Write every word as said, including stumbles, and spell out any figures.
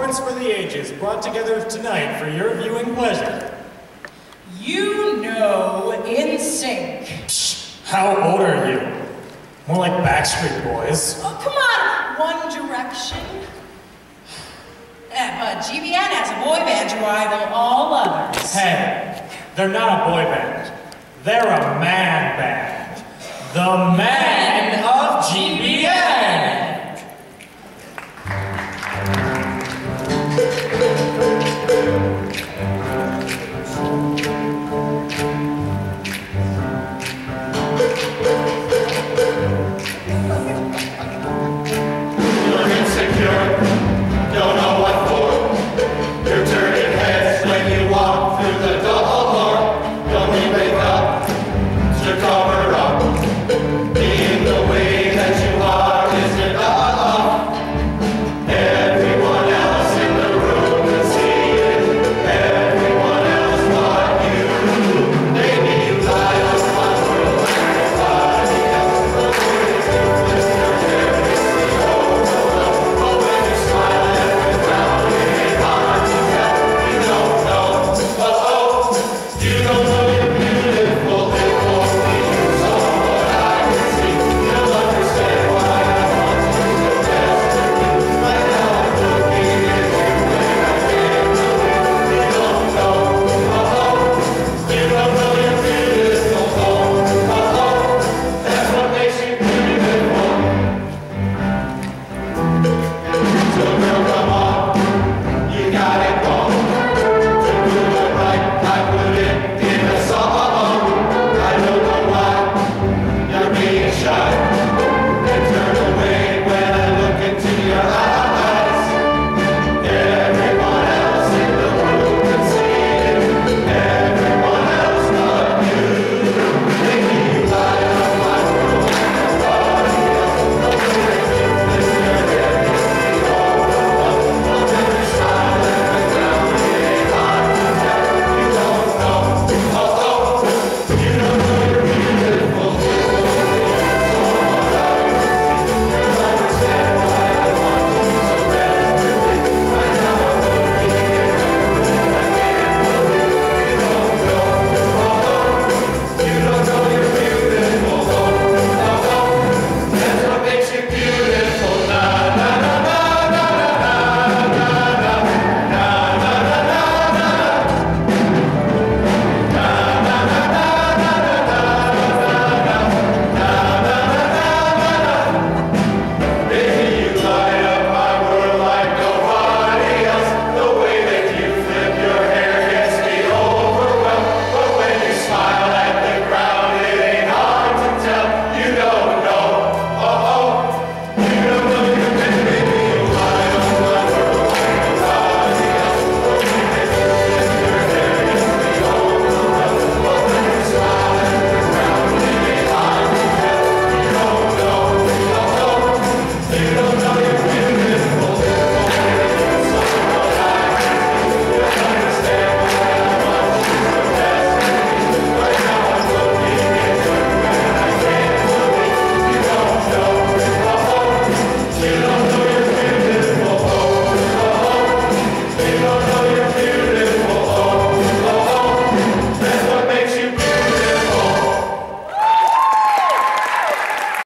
performance for the ages brought together tonight for your viewing pleasure. You know In Sync. Psh, how old are you? More like Backstreet Boys. Oh, come on, One Direction. Eh, but G B N has a boy band to rival all others. Hey, they're not a boy band. They're a man band. The Man of G B N.